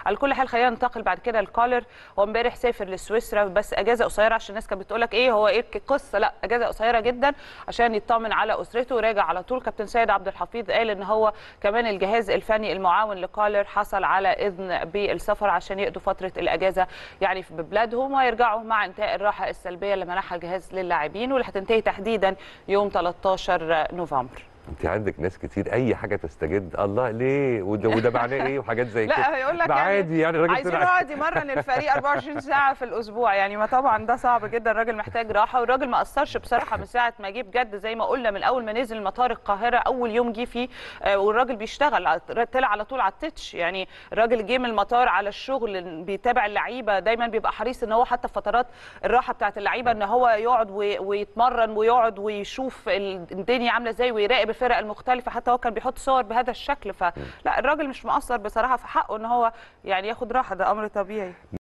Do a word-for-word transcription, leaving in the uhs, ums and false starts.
على كل حال خلينا ننتقل بعد كده لكولر. هو امبارح سافر لسويسرا بس اجازه قصيره، عشان الناس كانت بتقول لك ايه هو ايه القصه، لا اجازه قصيره جدا عشان يطمن على اسرته وراجع على طول. كابتن سيد عبد الحفيظ قال ان هو كمان الجهاز الفني المعاون لكولر حصل على اذن بالسفر عشان يقضوا فتره الاجازه يعني في بلادهم ويرجعوا مع انتهاء الراحه السلبيه اللي منحها الجهاز للاعبين واللي هتنتهي تحديدا يوم ثلاثة عشر نوفمبر. انت عندك ناس كتير اي حاجه تستجد الله ليه وده وده معناه ايه وحاجات زي كده. لا هيقول لك يعني عادي يعني الراجل عايزين يقعد يمرن الفريق أربعة وعشرين ساعه في الاسبوع، يعني ما طبعا ده صعب جدا، الراجل محتاج راحه. والراجل ما قصرش بصراحه من ساعه ما جه بجد زي ما قلنا، من اول ما نزل مطار القاهره اول يوم جه فيه والراجل بيشتغل طلع على طول على التتش. يعني الراجل جه من المطار على الشغل بيتابع اللعيبه، دايما بيبقى حريص ان هو حتى في فترات الراحه بتاعه اللعيبه ان هو يقعد ويتمرن ويقعد ويشوف الدنيا عامله ازاي ويراقب الفرق المختلفه، حتى هو كان بيحط صور بهذا الشكل. فلا الراجل مش مقصر بصراحه، في حقه ان هو يعني ياخد راحه، ده امر طبيعي.